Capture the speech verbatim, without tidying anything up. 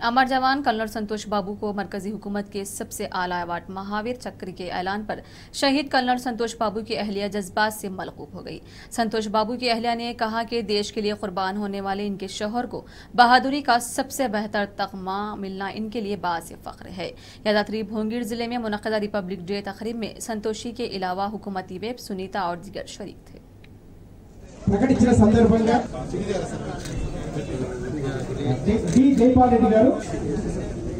अमर जवान कर्नल संतोष बाबू को मरकजी हुकूमत के सबसे आला अवार्ड महावीर चक्र के ऐलान पर शहीद कर्नल संतोष बाबू की अहलिया जज्बात से मलकूब हो गई। संतोश बाबू की अहलिया ने कहा कि देश के लिए कुर्बान होने वाले इनके शौहर को बहादुरी का सबसे बेहतर तगमा मिलना इनके लिए बाइस फख्र है। यादात्री भोंगीर जिले में मुनक़दा रिपब्लिक डे तकरीब में संतोषी के अलावा हुकूमती वेब सुनीता और दीगर शरीक थे। ప్రకటించిన సందర్భంగా డి జైపాల్ రెడ్డి గారు